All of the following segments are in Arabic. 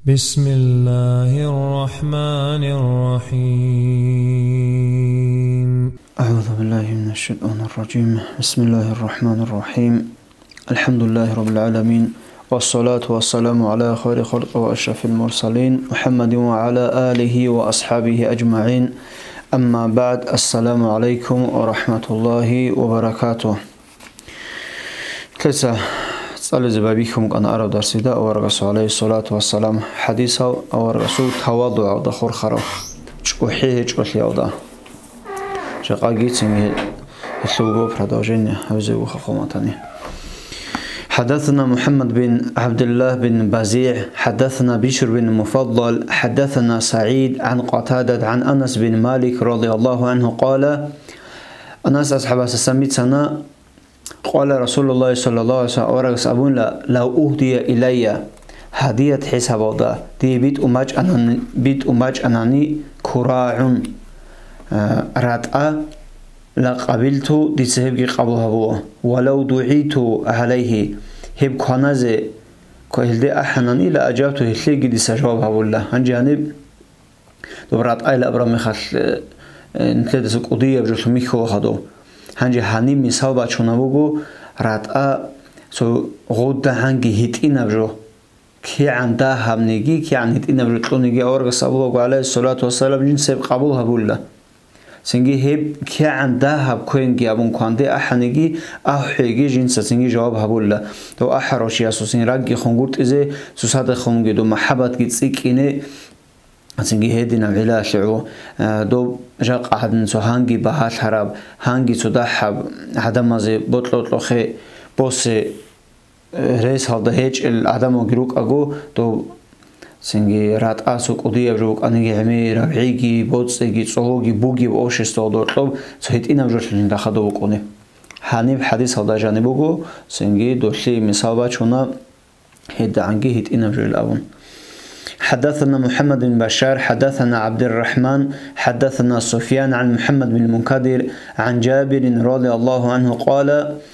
بسم الله الرحمن الرحيم. أعوذ بالله من الشيطان الرجيم. بسم الله الرحمن الرحيم. الحمد لله رب العالمين، والصلاة والسلام على خير خلق وأشرف المرسلين محمد وعلى آله وأصحابه أجمعين. أما بعد، السلام عليكم ورحمة الله وبركاته. صلى بكم أنا أرى درسي دا ورسول عليه الصلاة والسلام حديثه ورسول تواضع دخور خرا وحيه جوحي أودا شقاقيت سمي السوق فردوجين هوزي وخخومتاني. حدثنا محمد بن عبد الله بن بزيع حدثنا بشر بن مفضل حدثنا سعيد عن قتادة عن أنس بن مالك رضي الله عنه قال: أنس أصحاب السميت سنة قال رسول الله صلى الله عليه وسلم: أورغس أبون لو أهدي إلي هدية حساب وضع دي بيت أماج أناني كراع راتأ لقبلت دي سهبكي قبلها بوا ولو دعيت عليه هب كونازي كهلدي أحناني لأجابته هلقي دي سجوابها بولا هنجانب دبرات آيلا أبرامي خل نتلدس قضية بجلتو ميكو وخدو هنجي هني مثال بچونه بگو راتأ سو غود هنگی هیتینا بجو کی عنده همنگی کی عن هیتینا بجو تلونگی آورگ سبولا علیه الصلاة والسلام جن سب قبول هبولا سنگی هب کی عنده هب کوینگی ابون کنده احنگی احیگی جن سنگی جواب هبولا تو احراشی اسو سن رگی خونگورت ازه سوسات خونگی دو محبت گیت سیکینه سنگی هدینا ویلا شعو دو جاق أحد نسو هانجي بهال حراب هانجي تدحب عدم زي بطلط لخي بوس رئيس هذا هيج العدم وجروك أجو دو سنجي رات أسوق قضية بروك أنجي عمير عيجي بوتسجي صهوجي بوجي بأوش استودور طب سهيت إنا بجوش اللي دخلوا بقونه حنيب حديث هذا جانبوجو سنجي دوشي مسابة شونا هيد عنجي هيت إنا بجول الأون. حدثنا محمد بن بشار حدثنا عبد الرحمن حدثنا سفيان عن محمد بن المنكدر عن جابر رضي الله عنه قال: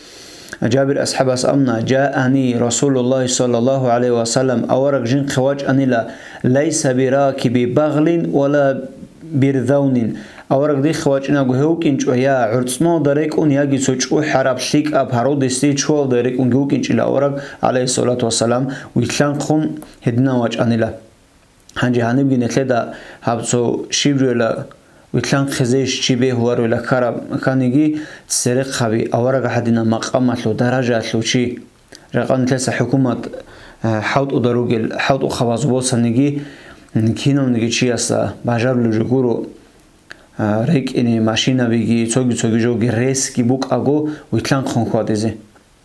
جابر أصحاب أمنا جاءني رسول الله صلى الله عليه وسلم أورق جن خواج أني ليس براكب بغل ولا برذون أورق دي خواج أنا جهوكين يا عرضنا دريك أن يجي سوتشو حرب شيك أب هرود استيج شو دريك أن جهوكين إلى أورق عليه الصلاة والسلام ويتلان خون هدنا واج أني لا هنجي هنبغي نتلدا هبسو شيبرلا ويتلان خزيش شيبه هو ولا كرب كان يجي سرق خبي أورق حدنا مقامات له درجات له شيء رقم ثلاثة حكومة حوض أدروجل حوض أخواز بوسا نجي كينو نجي شيء أصلا بجار له جورو ريك إني ماشينا بيجي توجي جو جريس كي بوك أجو ويتلان خون خادزه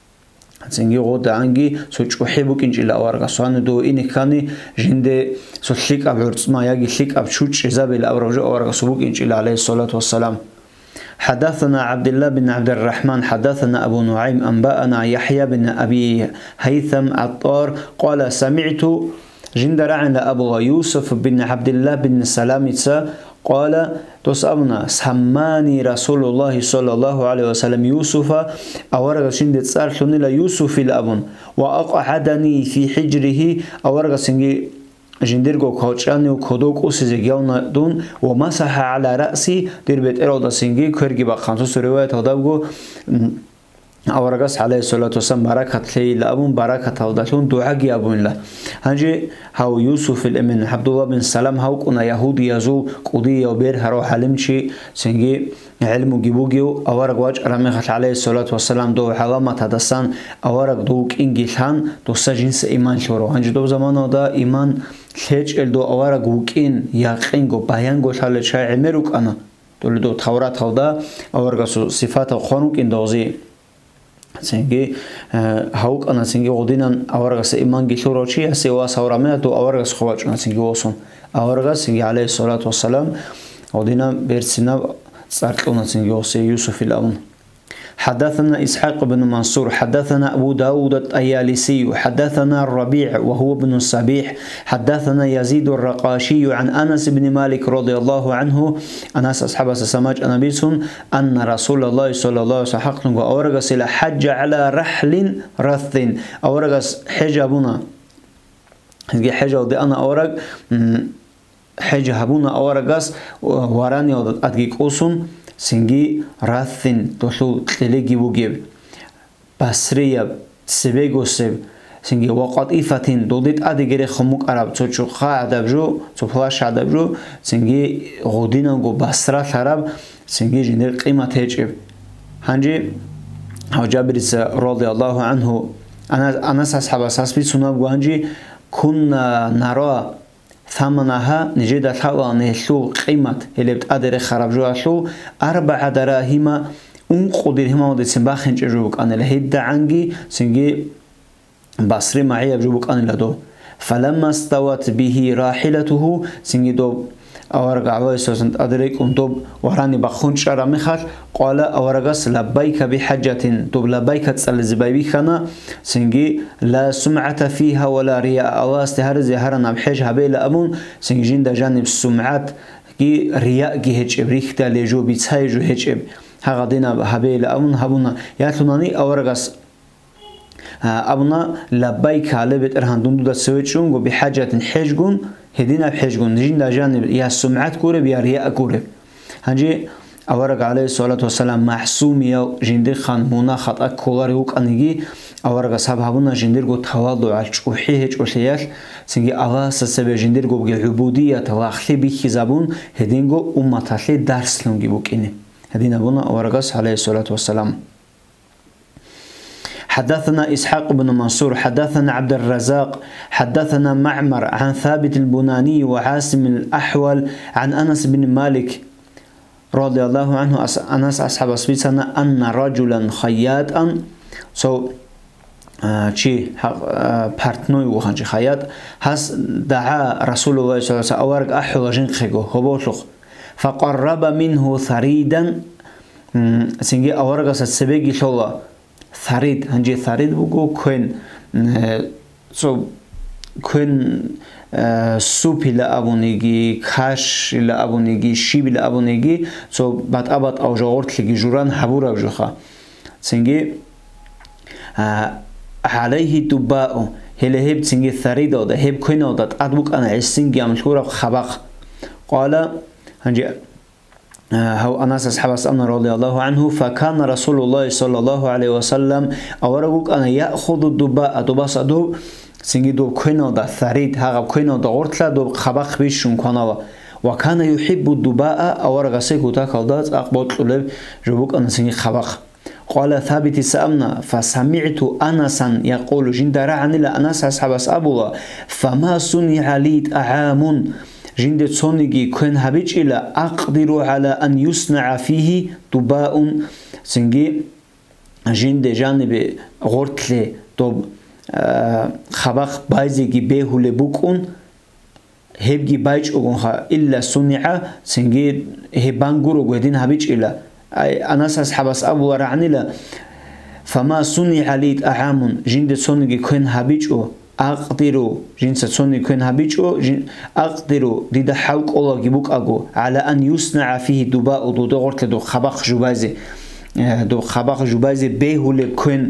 سنجي غود عنجي سوتش أحبك إنج إلى أورغ سوان دو إني كاني جند سوتشيك أبعرض ما يجي شيك أبشوتش إزابل أورغ أورغ سبوك إنج إلى عليه الصلاة والسلام. حدثنا عبد الله بن عبد الرحمن حدثنا أبو نعيم أنبأنا يحيى بن أبي هيثم عطار قال: سمعت جندر عن أبو يوسف بن عبد الله بن سلامة قال: تسألنا سماني رسول الله صلى الله عليه وسلم يوسف أورغ شند صار شنو لا يوسف الأبن وأقعدني في حجره أورغ سنجي جندرجو كوتشاني وكودوك أسيزجيونا دون ومسح على رأسي دير بيت إرادة سنجي كرجي بخمسة رواية هذا أورغس عليه الصلاة والسلام بركة لي لأبون بركة هوداتون دعاء أبون له هنجي هاو يوسف الأمين عبد الله بن سلام هاو كنا يهودي يزو قضية وبير هرو حلمشي سنجي علم جيبوجيو أورغ واج رميخت عليه الصلاة والسلام دو حلامة هدسان أورغ دوك إنجيلان دو سجنس إيمان شورو هنجي دو زمانه دا إيمان ليش الدو أورغ وكين يقينجو بيانجو شال شيء عمروك أنا دو تورات هودا أورغ صفات خانوك إندوزي سنجي هاوك أنا سنجي غدينا أورغس إيمان جيشوروشي أسيوا سورامنا تو أورغس خواج أنا سنجي وصون أورغس سنجي عليه الصلاة والسلام غدينا بيرسنا صارتلونا سنجي وصي يوسف الأون. حدثنا إسحاق بن منصور حدثنا أبو داود الطيالسي حدثنا الربيع وهو بن الصبيح حدثنا يزيد الرقاشي عن أنس بن مالك رضي الله عنه أنس أصحاب السماج أنبيسون أن رسول الله صلى الله عليه وسلم أورغس إلى حج على رحل رث أورغس حجابنا سنجي حاجة ودي أنا أورق حاجة هبونا أورقاس وراني أدقيق أوسون سنجي راثين تلو تلقي وجيب بسرية سبيجو سب سنجي وقت إفتين دوديت أدقيري خموك عرب تشو خا عدبجو تفلاش عدبجو سنجي غودينا جو بسرة عرب سنجي جندر قيمة تجيب هنجي هو جابر رضي الله عنه أنا أصحاب أساس بيسونا بوانجي كنا نرى ثمنها نجد الحوا نهلو قيمة اللي بتقدر خراب جوالو 4 دراهم قدرهم ودي باخن جوك أنا لهيد عنجي سنجي بصري معي بجوك أنا لدو فلما استوت به راحلته سنجي دو أورق عوائي سوسنت أدريك دوب وراني بخون شارع مخال قال أورقس لبيك بحجة دوب لبيك تسأل زبايبي خانا سنجي لا سمعة فيها ولا رياء الله استهار زهرنا بحج هبيل أبون سنجي جين جانب السمعات كي رياء كي هجب ريختا لجو بيتساي جو هجب هغدينا هبيل أبون هبونا ياتلوناني أورقس أبونا لبيك على بيت إرهان دوندو دا سويتشون و بحاجة حجون هدينا بحجون نجين دا جانب يا سمعات كورب يا رياء كورب هنجي أورق عليه الصلاة والسلام محسوم يا جندر خان مناخط أكولاري وك أنجي أورق أصحاب هبونا جندر جو تواضع على شوحيه جوحيال سنجي الله سبب جندر جو بالعبودية تلاخلي بخزابون هدين جو أمتالي درس لونجي بوكيني هدينا أبونا أورق عليه الصلاة والسلام حدثنا إسحاق بن منصور حدثنا عبد الرزاق حدثنا معمر عن ثابت البناني وعاصم الأحول عن أنس بن مالك رضي الله عنه أنس أصحاب سبيتنا أن رجلا خياطا شي بارتنوي وخانشي خياط هس دعا رسول الله صلى الله عليه وسلم أورق أحول جنخيغو هبوشلخ فقرب منه ثريدا سنجي أورق سبيجي شولا ثريد هنجي ثريد بقول كون كون سوب إلى أبونيجي كاش إلى أبونيجي شيب إلى أبونيجي بعد أبد أو جورت لجي جوران حبورة بجخا سنجي عليه دباء هلا هب سنجي ثريد أو ده هب كون أو ده أدبك أنا عسنجي أمشورة خباق قال هنجي هو أنس أصحاب أسألنا رضي الله عنه فكان رسول الله صلى الله عليه وسلم أورجوك أنا يأخذ الدباء دباس دوب سنجي دوب كينو دا ثريد هذا كينو دا غرتلا دوب خباق بيشون كنوا وكان يحب الدباء أورج سيكو تاكلدات أقبض طلب جبوك أنا سنجي خباق قال ثابت سأمنا فسمعت أنسا يقول جندرا عن أنس أصحاب أسأبولا فما صنع لي طعام جند صونيجي كن هبيج إلى أقدر على أن يصنع فيه دباء سنجي جند جانب غرتلي دوب خباق بايزيجي بيهول بوكون هبجي بايج أغنها إلا صنع سنجي هبانغورو غدين هبيج إلى أناس أصحاب أبو رعني فما صنع لي طعام جند صونيجي كن هبيج أقدر جنس صوني كن هبيجو أقدر ديدا حوك الله جبوك أجو على أن يصنع فيه دباء دو غرت دو خباق جبازي دو خباق جبازي بيهول كن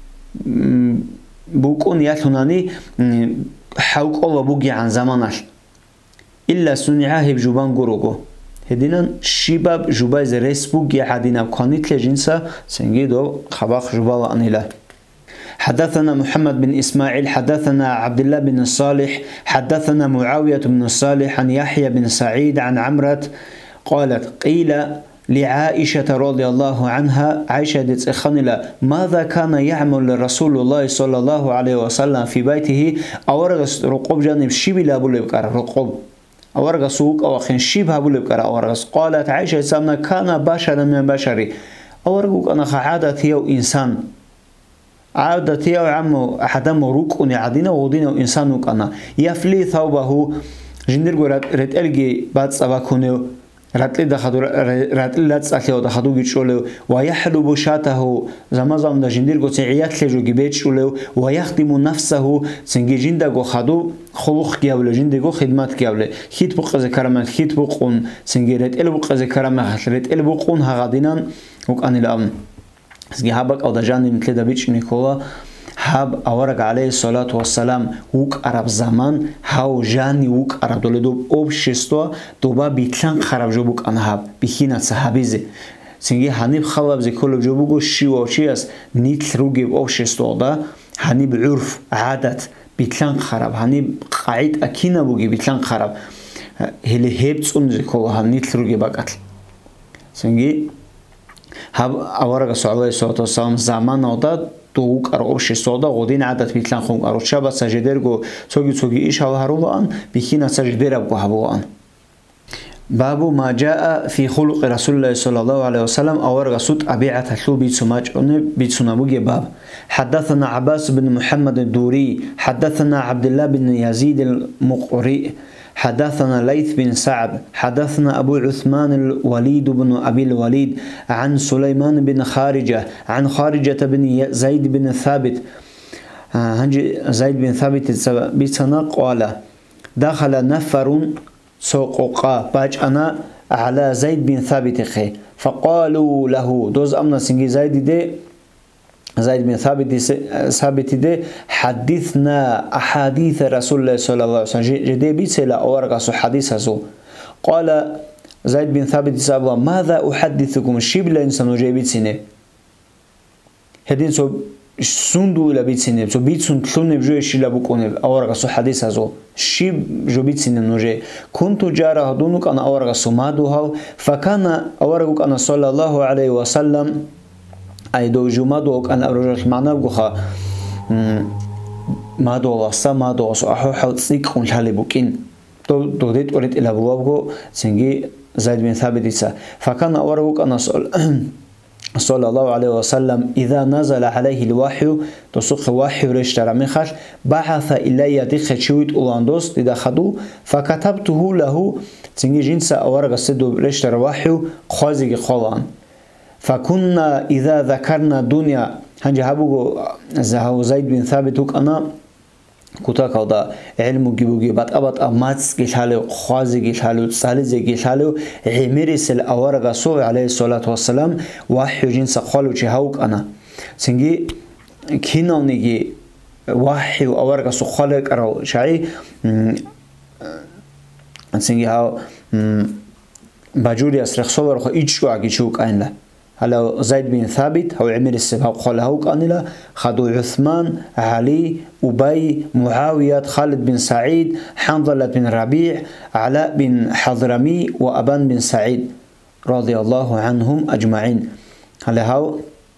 بوكون ياتوناني حوك الله بوجي عن زمانش إلا صنعه بجبان جروجو هدينا شباب جباز ريس بوجي عدينا كانت لجنسة سنجي دو خباق جبال أنيله حدثنا محمد بن إسماعيل حدثنا عبد الله بن الصالح حدثنا معاوية بن الصالح عن يحيى بن سعيد عن عمرة قالت قيل لعائشة رضي الله عنها عائشة دتسخن ماذا كان يعمل رسول الله صلى الله عليه وسلم في بيته أورغس رقوب جانب شبه أبو لبكر رقوب أورغس سوق أو خن شبه أبو لبكر أورغس قالت عائشة سامنا كان بشرا من بشري أورغوك أنا خعادتي أو إنسان عادتي أو عمو أحد مروكوني عدينا ودينا إنسانك أنا يفلي ثوبه جندر رت ألقي بعد سباكونه رتلي دخدو رتلي لا تسأكله دخدو جيشوله ويحلب شاته زمازم ده جندر قو سعيات لجو جبيتشوله ويخدم نفسه سنجي جندر قو خدو خلوق جاوله جندر قو خدمات جاوله خيت بقى ذكرمت خيت بقون سنجي رتل بقى ذكرمت رتل بقون هغادينان وك أنا الأمن سنجي هبك أو دجاني مثل دبيتش نيكولا hab awarag alayhi salatu wassalam uk arab zaman hau jani uk arab dole do общество доба битлан хараб жобук анхаб бихина сахабизе синги ханиб халаб зиколов жобуго шивочиас нитл ругиб общество да ханиб урф адат битлан хараб ханиб qaid akina буги битлан хараб хели хебцун зикол хан нитл ругиб акат синги hab awarag sallallahu alaihi zaman oda دوق أروش الصودا غودين عادت بيتلان خون أروش شابا سجدرجو سوجي إيش هالهروان بيخينا سجدرجو هبوان باب ما جاء في خلق رسول الله صلى الله عليه وسلم أورغ صوت أبيعة حلو بيتسماج بيتسنابوجي باب حدثنا عباس بن محمد الدوري حدثنا عبد الله بن يزيد المقري حدثنا ليث بن سعد حدثنا أبو عثمان الوليد بن أبي الوليد عن سليمان بن خارجة عن خارجة بن زيد بن ثابت زيد بن ثابت بسنا قال دخل نفر سوقا باجأنا على زيد بن ثابت خي فقالوا له دوز أمنا سنجي زيد بن ثابت دي حدثنا أحاديث رسول الله صلى الله عليه وسلم جدي بيتسلا أورغاسو حديثه قال زيد بن ثابت سأبوا ماذا أحدثكم الشيب الإنسان وجاي بيتسنه هدين سو سندو إلى بيتسنه سو بيتسن تلون بجوي شيلا بكونه أورغاسو حديثه شيب جو بيتسنه نوجي كنت جاره دونك أنا أورغاسو مادوها فكان أورغوك أنا صلى الله عليه وسلم أي دو جمادوك أن أبرج معنا بقى ما دو واسا ما دو واسا أحو حوت سيك خون حالي بوكين دو ديت أريد إلى بوابو سنجي زيد بن ثابت فكان أورجوك أن صلى الله عليه وسلم إذا نزل عليه الوحي تسوق وحي رشتر مخش بعث إلي دخل شويت أولاندوس لدخلوا فكتبته له سنجي جنس أورج السدو رشتر وحي خازج خلان فكنا إذا ذكرنا الدنيا هنجي هبوغو زيد بن ثابت أنا كوتا كودا علم جيبوجي بات أماتس كيشالو خوازي كيشالو سالزي كيشالو عميرس الأورغ صلى عليه الصلاة والسلام وحي جنس خالو جهوك أنا سنجي كينا نيجي وحي أورغ صخالك أرو شعي سنجي هاو بجوري أسرخ صور خو إيشكو عجيشوك أين له هلا زيد بن ثابت هو عمر السباق قال هو كان خدوا عثمان علي أبي معاوية خالد بن سعيد حنظلة بن ربيع علاء بن حضرمي وأبان بن سعيد رضي الله عنهم أجمعين هلا هو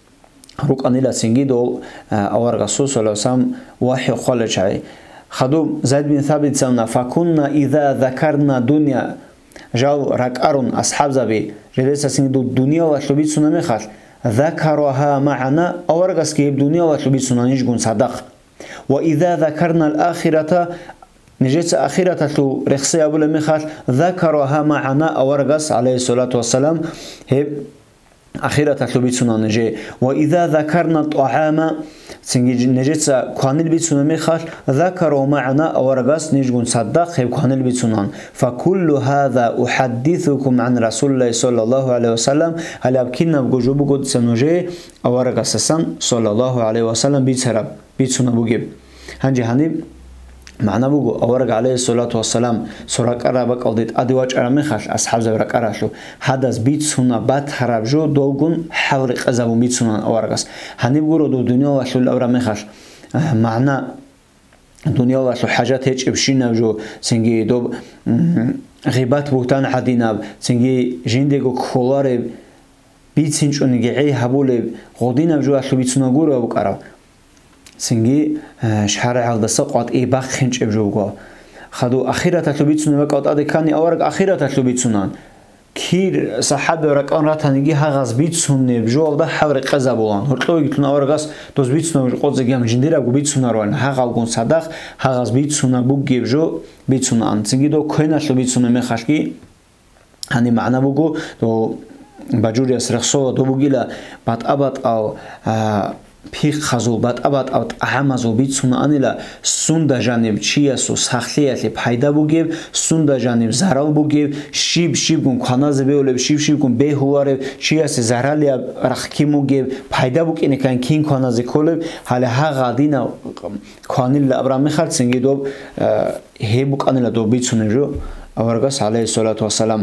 روك أنيلا سنجيدو أورغ صلى الله عليه وسلم وحي خالد شعي خدوا زيد بن ثابت سمنا فكنا إذا ذكرنا دنيا جاو ركارون أصحاب زبي جلسة سندو الدنيا واتلبيت سنامي خال ذكرها معنا أورغس كيب دنيا واتلبيت سنانيش قون صدق وإذا ذكرنا الآخرة نجيت آخرة تلو رخصي أبو لمخال ذكرها معنا أورغس عليه الصلاة والسلام هب آخرة تلو سنانجي وإذا ذكرنا الطعام نجيت كان البيتسون مخال ذكروا معنا أورغاس نجون صدق كان البيتسونان فكل هذا أحدثكم عن رسول الله صلى الله عليه وسلم هل أبكينا بجوب قد سنوجي أورغاس صلى الله عليه وسلم بيتسون بوجيب هنجي هني معنا بوجو أورغ عليه الصلاة والسلام سرق أرابك أوديت أدواج أرامخش أصحاب زبرك أراشلو حدث بيتسونا بات خرابجو دوغون حورق أزابو بيتسونا أورغاس هني بقولوا دو دنيا وشلو أرامخش معنا دنيا وشلو حاجات هيك بشينا جو سنجي دوب غيبات بوتان حديناب سنجي جندقو كولار بيتسنج ونجعي هبولي غودينا جو وشلو بيتسونا غورو أبوك أراب سنجي شحرة عقد سقط إباخ خنش بجوجا خدوا أخيرة تلبيتسون وقت أدي كاني أورق أخيرة تلبيتسونان كير صحاب ورقان راتنيجي هغاز بيتسون بجو ده حورق قزابولان هرتلو يقولون أورقاس دوز بيتسون قد زجيم جنديرة جو بيتسون روان هغاقون صدق هغاز بيتسون بوجي بجو بيتسونان سنجي دو كهنا تلبيتسون مخشكي هني معنا بوجو دو بجوري أسرخ صوت دو بوجيلا بعد أبد أو ფიხაზულ ბატაბატავთ აჰამაზულ ბიცუნანილა სუნდა ჟანებ ჩიასო სახლიათი ფაიდა ბუგებ სუნდა ჟანებ ზარალ ბუგებ შიბ-შიბგუნ ქანაზე ბეოლებ შიბ-შიბგუნ ბეჰუარებ ჩიასე ზარალია რახკიმუგებ ფაიდა ბუკინეკან კინ ქანაზე ქოლებ ჰალე ჰაღადინა ქანილა აბრამი ხალცინგიდო ჰებუკანილა დო ბიცუნეჟო ავარგას ალაიჰი სალათუ ვასალამ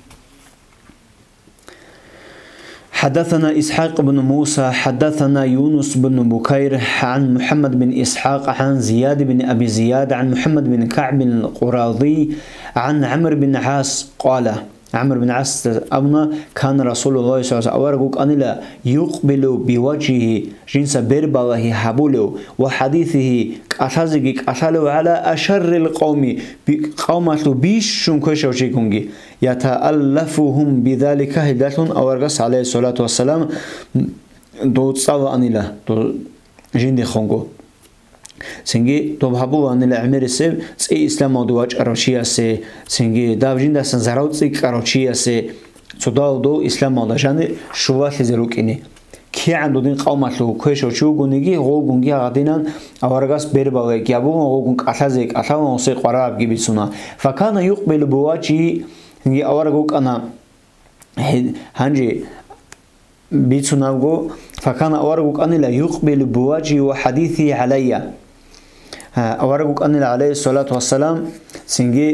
حدثنا إسحاق بن موسى حدثنا يونس بن بكير عن محمد بن إسحاق عن زياد بن أبي زياد عن محمد بن كعب القراظي عن عمرو بن عاص قال عمرو بن عاص أبنا كان رسول الله صلى الله عليه وسلم أنلا يقبل بوجهه جنس بربله حبوله وحديثه أشازق أشاله على أشر القوم قومه بيش شنكوش وشيكونجي يتألفهم بذلك هداتون أورغس عليه الصلاة والسلام دوت صاوى أنلا جندي خونغو سنجي توبهابو أنلا عمر السب سي إسلام ودواج أروشيا سي سنجي دافجين داستن زراوت سي أروشيا سي صداو دو إسلام وداجاني شوات لزروكيني كي عندو دين قوماتلو كويشو شوغونيجي غوغونجي غادينان أورغس بيرباوي كيابون غوغونك أتازيك أتاوان وسي قراب جيبسونا فكان يقبل بواجهي هنجي أورغوك أنا هنجي بيتسوناغو فكان أورغوك أنا لا يقبل بوجهي وحديثي علي أورغوك أنا عليه الصلاة والسلام سنجي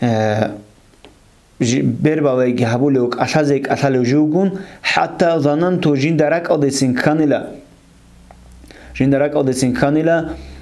بيرباوي جهبولوك أشازيك أشالوجوغون حتى ظننت جندرك أوديسين كانلا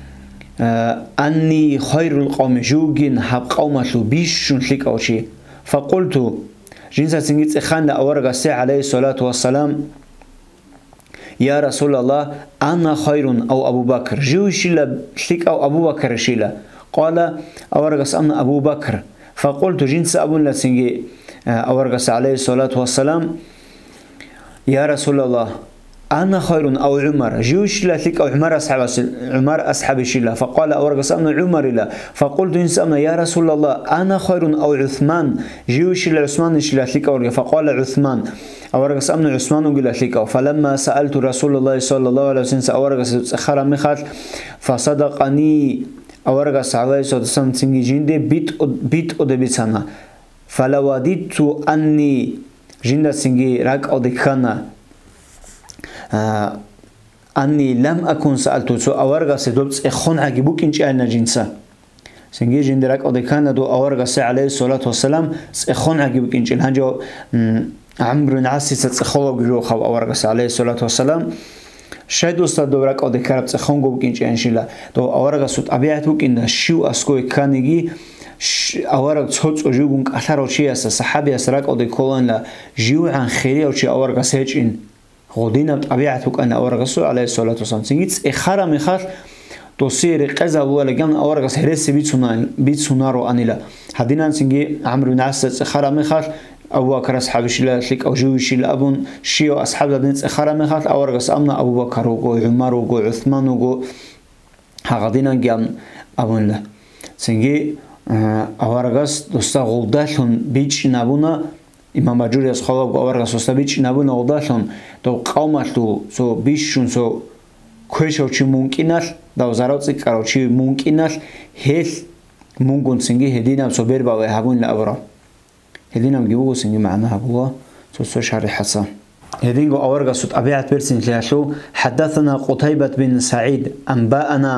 أني خير القوم جوجين حب قومتلو بيشون لك أوشي فقلت جنسا سنجيت إخان لأورغ السي عليه الصلاة والسلام يا رسول الله أنا خير أو أبو بكر جوشيلا لك أو أبو بكر شيلا قال أورغ أنا أبو بكر فقلت جنس أبو لسنجي أورغ عليه الصلاة والسلام يا رسول الله أنا خير أو عمر جوش لا لك أو عمر أصحاب شيلا فقال أورغ أنا عمر لا فقلت جنس أنا يا رسول الله أنا خير أو عثمان جوش لا عثمان شيلا لك أورغ فقال عثمان أورغ أنا عثمان قال لك فلما سألت رسول الله صلى الله عليه وسلم أورغ خرا مخات فصدقني أورغ عليه الصلاة والسلام تنجي جندي بيت أدبيتنا فلوددت أني جند تنجي راك أدكنا أني لم أكن سألته سو أورغ سدوبس إخون عجبوك إنش أنا جنسا تنجي جند راك أدكنا دو أورغ عليه الصلاة والسلام إخون عجبوك إنش هنجو عمرو بن عاص تخلو بجو خو أورغ عليه الصلاة والسلام شاید استاد دورک آده کرب تخونگو بکن چه انشیلا تو آورگا سوت عبیات بکن شیو اسکوی کانگی آورگ تصوت وجوگون کثر و چی است صحابی اسرک آده کلان لا جیو عن خیری و چی آورگا سهچ این خودینم عبیات بکن آورگا سو علیه الصلاة والسلام سنگیت اخرام میخواد تو سیر قضا ولی گم آورگا سهرس بیت سونارو آنیلا حدینان سنگی عمرو بن عاص اخرام میخواد أبو بكر أصحاب شيلا لك أو جوي شيلا أبون شيو أصحاب البنت أخرى مخات أورغس أمنا أبو بكر وجو عمر وجو عثمان وجو هغدينا جام أبون له سنجي أورغس دوستا غلداشون بيج نابونا إمام بجوري أصحاب أورغس دوستا بيج نابونا غلداشون تو قومتلو سو بيشون سو كويشو شيء ممكنال داو زارات كارو شيء ممكنال هل ممكن سنجي هدينا سو بيربا وهابون لأبرا هدينا مجيبوه سنجي معناها بوا سو شاري حسن هدينغو أورغا سوت أبيعت بيرسين لاشو حدثنا قتيبة بن سعيد أنباءنا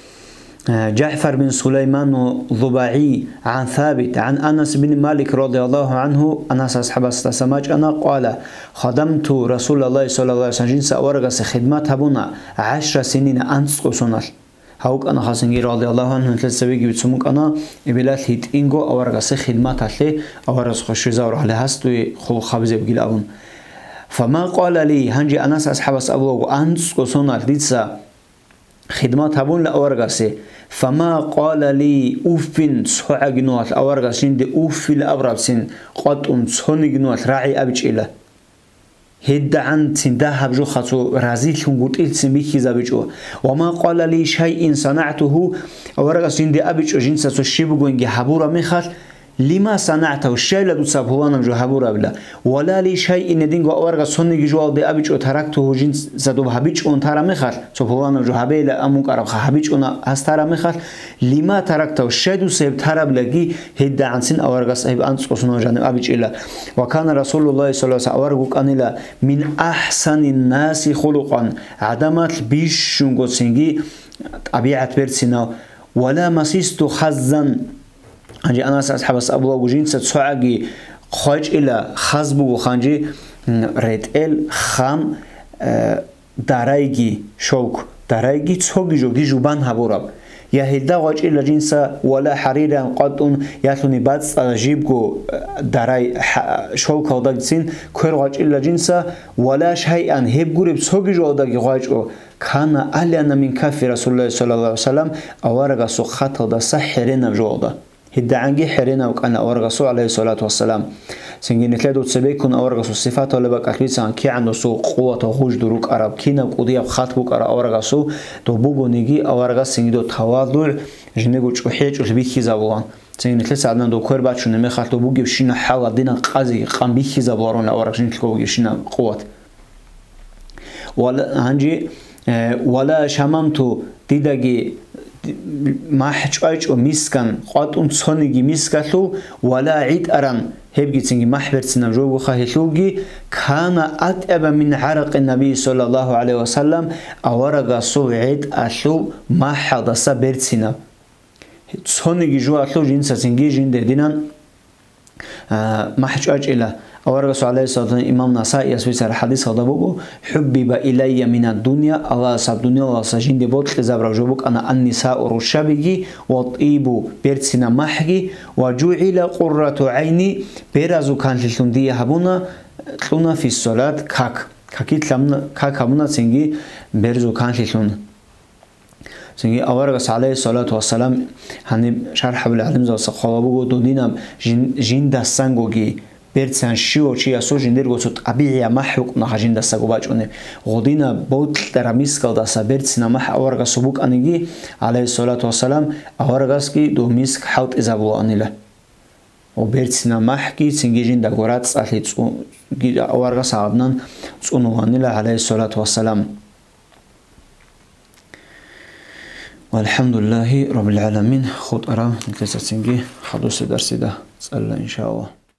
جعفر بن سليمان الضباعي عن ثابت عن أنس بن مالك رضي الله عنه أنس أصحاب السماج أنا قال خدمت رسول الله صلى الله عليه وسلم جنس أورغا خدمات هبونا 10 سنين أنسقو سنال هاوك أنا خاصنجي رضي الله عنه تلسبيجي بتسموك أنا إبلات هيت إنجو أورغا خدمات هتلي أورغا خش زاور على هستوي خو خبزة بجيل أبون فما قال لي هنجي أناس أصحاب أبوه أنسقو سنال ديتسا خدمات هبون لأورغا فما قال لي أوفين سوء جنوات أورغا دي أوفي لأبرابسين قطن سوني جنوات راعي أبج إله هيدا عن تندها بجو خاطو رازيل شنقول إلسن بيكي زابجو وما قال لي شيء صنعته أورغا دي أبج جنسة الشيبو جنجي حبورا مخال لما صنعته الشيء لدو سبحانه جهبورا بلا ولا لي شيء ندين أورغا سنة جوال دي أبيج وتركته جنس زدو هبيج أون ترى مخال سبحانه جهبي لا أمك أرب هبيج أون هسترى مخال لما تركته الشيء دو سيب ترى بلاجي هيدا عن سن أورغا سيب أنت قصنا جانب أبيج إلا وكان رسول الله صلى الله عليه وسلم أورغوك أنيلا من أحسن الناس خلقا عدمت بيش شنقو سنجي طبيعة بيرسينا ولا مسيست خزن أنجي أنا أصحاب أبو وجين ستسوعي خارج إلى خزبو خانجي ريتل خام درايجي شوك درايجي تسوقي جوجي جوبان هبورب يا هيدا خارج إلى جنسا ولا حريرا قطن ياتوني بعد جيبكو دراي شوك هذا جنسين كير خارج إلى جنسا ولا شيء أن هيب قريب تسوقي جو هذا خارج كان ألينا من كافر رسول الله صلى الله عليه وسلم أورغا سخط هذا سحرنا جودا هدا عنجي حرنا وكان أورغسو عليه الصلاة والسلام سنجين تلادو تسبيكون أورغسو صفات ولا بقى كليسان كي عنده سو قوة وخوج دروك عرب كينا قضية خاطبوك على أورغسو تو بوجو نيجي أورغس سنجدو تواضع جنبو تشوحيج وتبيخي زبوان سنجين تلسا عدنا دو كور باتشو نمي خاطو بوجي وشينا حالا دينا قازي قام بيخي زبوارون أورغس نتلقو بوجي وشينا قوة ولا عنجي ولا شمامتو ديداجي ما حجاج ومسكن قاتون صنيجي مسكتو ولا عيد أران هبجي تنجي محبرتنا جوجو خاهلوجي كان أتأب من عرق النبي صلى الله عليه وسلم أورجا سو عيد أشلو ما حدث برتنا صنيجي جو أشلو جنس تنجي جن دينان ما حجاج إلى أورغس عليه الصلاة والسلام إمام نسائي يسوي سر حديث هذا بقول حبب إلي من الدنيا الله سب الدنيا الله سجين دي بوت لزبر جوبك أنا النساء رشبجي وطيب بيرتنا محجي وجعل قرة عيني بيرزو كان للتندية هبونا تلونا في الصلاة كاكيت لمنا كاكمنا سنجي بيرزو كان للتون سنجي أورغس عليه الصلاة والسلام هني شرح بالعلم زو سخوا بقول دونينا جين دستانجوجي برتسان شيو شي اسو جندر گوسوت طبيعي محق نخجين دسا گوباچونه غودينا بوت تراميس قال دسا برتسنا مح اورغا سبوك انيجي عليه الصلاه والسلام اورغاس كي دو ميسك حوت ازابو انيلا او برتسنا محكي سنجيجين دا گورات صاليت اورغاس عدنان صونو انيلا عليه الصلاه والسلام والحمد لله رب العالمين خط ارا نتلسا سنجي حدوث درس ده صلى ان شاء الله